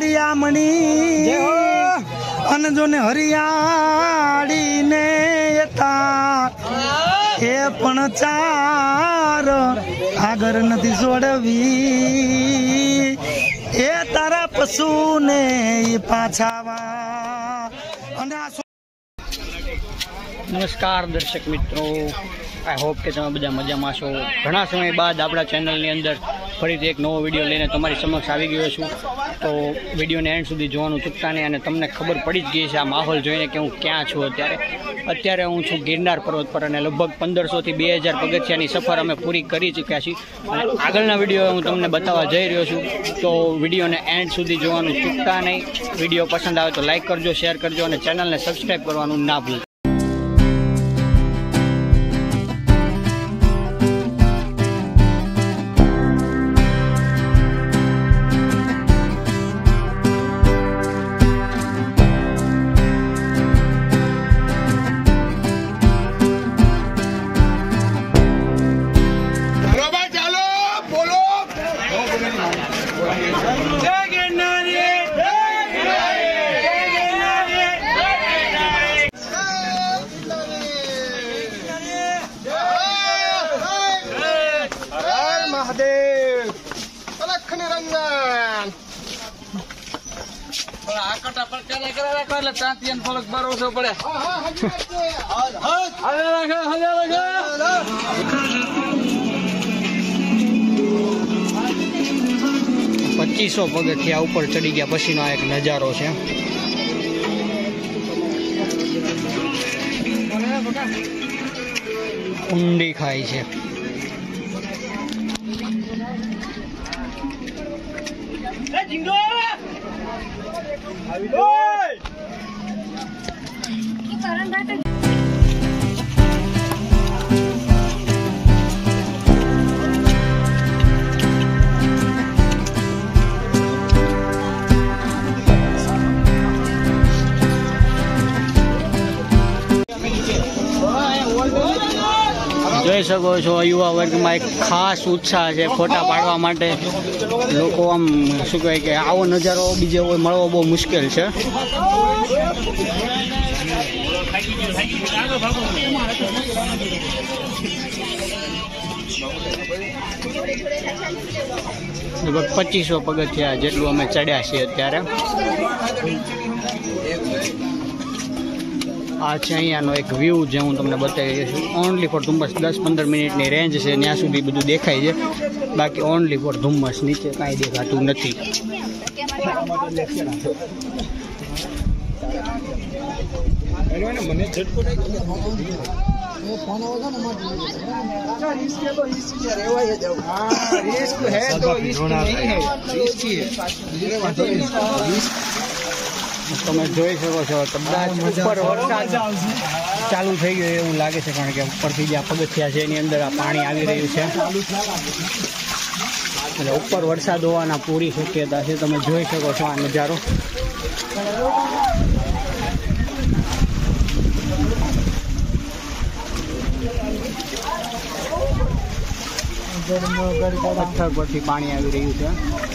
હરિયામણી અનજો ને હરિયાળી ને એ પણ ચાર આગળ નથી છોડવી એ તારા પશુ ને પાછાવા. અને નમસ્કાર દર્શક મિત્રો, આઈ હોપ કે તમે બધા મજામાં છો. ઘણા સમય બાદ આપણા ચેનલની અંદર ફરીથી એક નવો વિડીયો લઈને તમારી સમક્ષ આવી ગયો છું. તો વિડીયોને એન્ડ સુધી જોવાનું ચૂકતા નહીં. અને તમને ખબર પડી જ ગઈ છે આ માહોલ જોઈને કે હું ક્યાં છું. અત્યારે હું છું ગિરનાર પર્વત પર અને લગભગ 1500 થી 2000 પગથિયાની સફર અમે પૂરી કરી ચૂક્યા છીએ. અને આગળના વિડીયો હું તમને બતાવવા જઈ રહ્યો છું. તો વિડીયોને એન્ડ સુધી જોવાનું ચૂકતા નહીં. વિડીયો પસંદ આવે તો લાઇક કરજો, શેર કરજો અને ચેનલને સબસ્ક્રાઈબ કરવાનું ના ભૂલતા. પગથિયા ઉપર ચડી ગયા પછીનો આ એક નજારો છે. ઊંડી ખાય છે. જોઈ શકો છો યુવા વર્ગમાં એક ખાસ ઉત્સાહ છે ફોટા પાડવા માટે. લોકો આમ શું કહે કે આવો નજારો બીજે મળવો બહુ મુશ્કેલ છે. લગભગ 2500 પગથિયા જેટલું અમે ચડ્યા છીએ અત્યારે. આ છે અહીંયાનો એક વ્યૂ જે હું તમને બતાવી રહ્યો છું. ઓનલી ફોર ધુમ્મસ 10-15 મિનિટની રેન્જ છે, ત્યાં સુધી બધું દેખાય છે. બાકી ઓનલી ફોર ધુમ્મસ, નીચે કાંઈ દેખાતું નથી. તમે જોઈ શકો છો કદાચ ઉપર વરસાદ ચાલુ થઈ ગયો એવું લાગે છે, કારણ કે ઉપરથી જે પગથિયા છે એની અંદર આ પાણી આવી રહ્યું છે. એટલે ઉપર વરસાદ હોવાના પૂરી શક્યતા છે. તમે જોઈ શકો છો આ નજારો. પથ્થર પરથી પાણી આવી રહ્યું છે.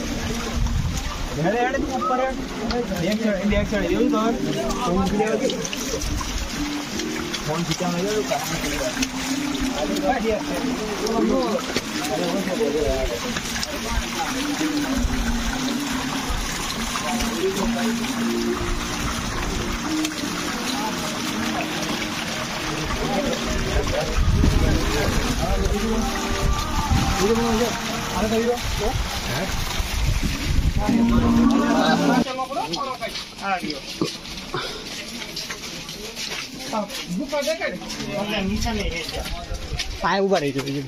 ઉભા રહી જજો.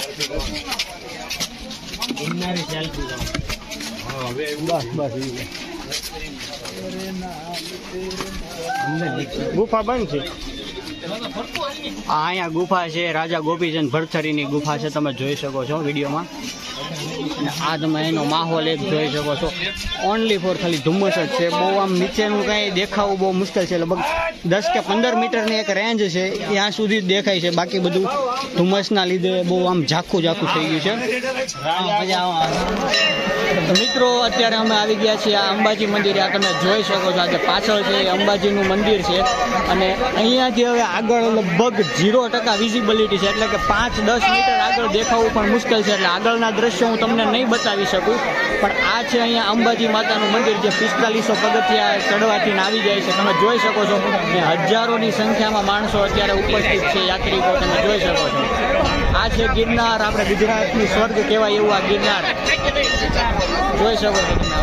ગુફા બંધ છે. અહીંયા ગુફા છે રાજા ગોપીચંદ ભરથરીની ગુફા છે. તમે જોઈ શકો છો વિડીયોમાં. અને આ તમે એનો માહોલ એક જોઈ શકો છો. ઓનલી ફોર ખાલી ધુમ્મસ જ છે. બહુ આમ નીચેનું કાંઈ દેખાવું બહુ મુશ્કેલ છે. લગભગ 10 કે 15 મીટરની એક રેન્જ છે, ત્યાં સુધી જ દેખાય છે. બાકી બધું ધુમ્મસના લીધે બહુ આમ ઝાખું થઈ ગયું છે. તો મિત્રો અત્યારે અમે આવી ગયા છીએ આ અંબાજી મંદિરે. આ તમે જોઈ શકો છો, આજે પાછળ છે એ અંબાજીનું મંદિર છે અને અહીંયાથી હવે આગળ લગભગ 0% વિઝિબિલિટી છે, એટલે કે 5-10 મીટર આગળ દેખાવું પણ મુશ્કેલ છે. એટલે આગળના દ્રશ્યો હું તમને નહીં બતાવી શકું, પણ આ છે અહીંયા અંબાજી માતાનું મંદિર જે 4500 પગથિયા ચડવાથી આવી જાય છે. તમે જોઈ શકો છો કે હજારોની સંખ્યામાં માણસો અત્યારે ઉપસ્થિત છે, યાત્રિકો તમે જોઈ શકો છો. આ છે ગિરનાર, આપણે ગુજરાતનું સ્વર્ગ કહેવાય એવું આ ગિરનાર જોઈ શકો છો તમે.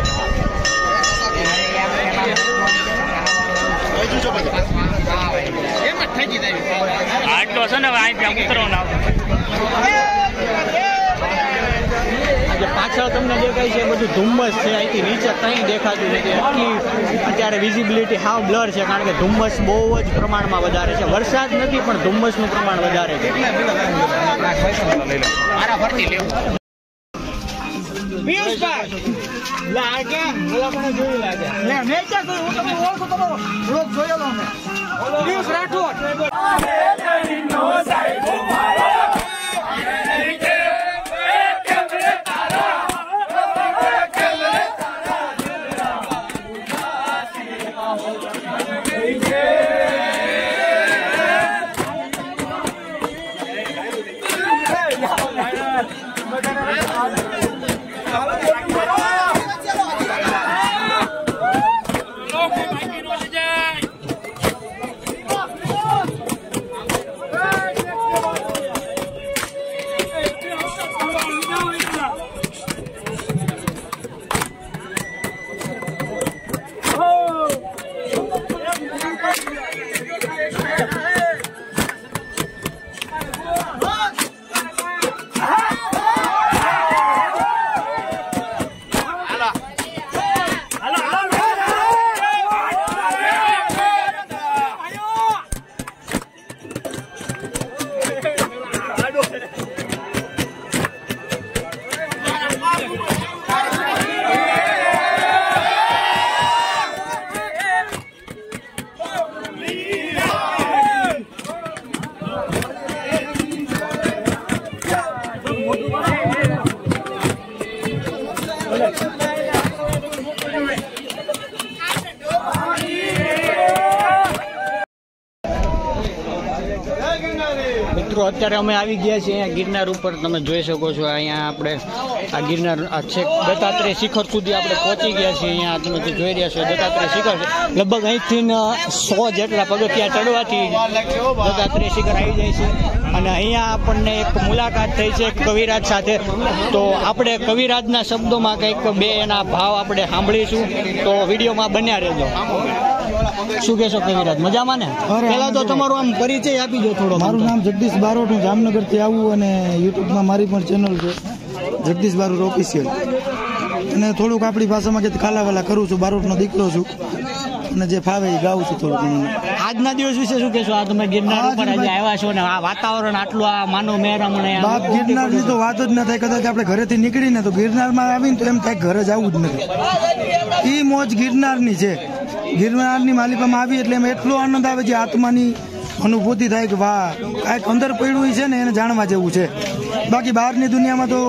આટલો છે ને અહીંથી ઉતરવાનો પાછળ તમને દેખાય છે બધું ધુમ્મસ છે. અહીંથી નીચે કંઈ દેખાતું નથી. એટલી અત્યારે વિઝિબિલિટી હાવ બ્લર છે, કારણ કે ધુમ્મસ બહુ જ પ્રમાણમાં વધારે છે. વરસાદ નથી પણ ધુમ્મસનું પ્રમાણ વધારે છે. મિત્રો અત્યારે અમે આવી ગયા છીએ અહીંયા ગિરનાર ઉપર. તમે જોઈ શકો છો અહીંયા આપણે આ ગિરનાર છેક દત્તાત્રેય શિખર સુધી આપણે પહોંચી ગયા છીએ. અહીંયા તમે જે જોઈ રહ્યા છો દત્તાત્રેય શિખર છે. લગભગ અહીંથી 100 જેટલા પગથિયા ચડવાથી દત્તાત્રેય શિખર આવી જાય છે. અને અહીંયા આપણને એક મુલાકાત થઈ છે કવિરાજ સાથે. તો આપણે કવિરાજના શબ્દોમાં કંઈક બે એના ભાવ આપણે સાંભળીશું. તો વિડીયોમાં બન્યા રહેજો. શું કહેશો કવિરાજ, મજામાં ને? પહેલા તો તમારો આમ પરિચય આપી દો થોડો. મારું નામ જગદીશ બારોટ, હું જામનગરથી આવું અને યુટ્યુબમાં મારી પણ ચેનલ છે જગદીશ બારોટ ઓફિશિયલ. અને થોડુંક આપણી ભાષામાં કે કાલાવાલા કરું છું. બારોટનો દીકરો છું અને જે ફાવે એ ગાઉં છું થોડું. આજના દિવસ વિશે શું કહેશો? આ તમે ગિરનાર ઉપર આજે આવ્યા છો ને આ વાતાવરણ આટલું આ માનો મહેરામણે બાપ ગિરનારની તો વાત જ ન થાય. કદાચ આપણે ઘરેથી નીકળીને તો ગિરનારમાં આવીને તો એમ થાય ઘરે જ આવું જ નથી. એ મોજ ગિરનારની છે. ગિરનારની માલિકામાં આવી એટલે એમ એટલો આનંદ આવે છે, આત્માની અનુભૂતિ થાય કે વાહ, કાંઈક અંદર પડ્યું છે ને એને જાણવા જેવું છે. બાકી બહારની દુનિયામાં તો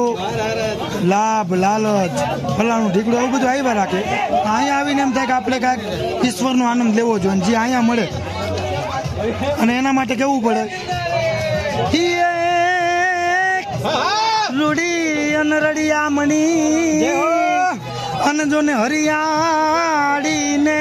લાભ લાલચ ફલાણું ઢીકડું આવું બધું આવ્યા રાખે. અહીંયા આવીને એમ થાય કે આપણે કાંઈક ઈશ્વરનો આનંદ લેવો જોઈએ, જે અહીંયા મળે. અને એના માટે કેવું પડે, રૂડી અને રડિયા મણી અને જોને હરિયાળીને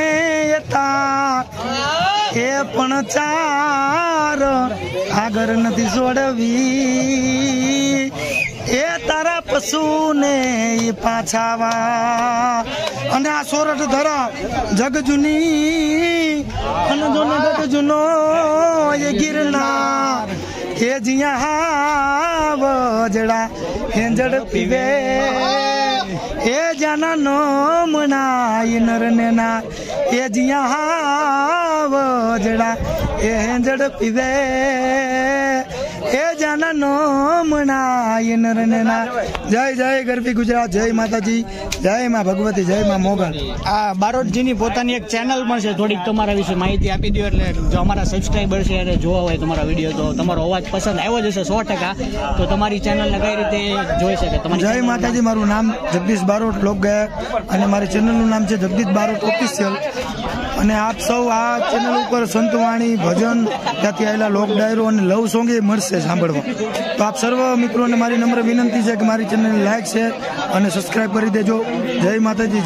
એ પણ ચાર આગળ નથી છોડવી. એ તારા પશુને પાછાવા. અને આ સોરઠ ધરા જગ જૂની અને જોને જગ જૂનો એ ગિરનાર એ જ્યાં વજડા હેંજડ પીવે એ જાના નો મનાય નરને ના એ જ્યાં વજડા એ હેંજડ પીવે એ રાજાના નોમણા નરનના જય જય ગરબી ગુજરાત જય માતાજી જય માં ભગવતી જય માં મોગલ આ બારોટજીની પોતાની એક ચેનલ પણ છે થોડીક તમારા વિશે માહિતી આપી દો એટલે જો અમારા સબસ્ક્રાઈબર છે અને જોવા હોય તમારા વિડીયો તો તમારો અવાજ પસંદ આવ્યો જ હશે 100% તો તમારી ચેનલને કઈ રીતે જોઈ શકે તમારી જય માતાજી મારું નામ જગદીશ બારોટ લોક ગાયક અને મારી ચેનલનું નામ છે જગદીશ બારોટ ઓફિશિયલ અને આપ સૌ આ ચેનલ ઉપર સંતવાણી ભજન ત્યાંથી આવેલા લોક ડાયરો અને લવ સોંગ એ મળશે સાંભળવા તો આપ સર્વ મિત્રોને મારી નમ્ર વિનંતી છે કે મારી ચેનલને લાઈક શેર અને સબસ્ક્રાઈબ કરી દેજો જય માતાજી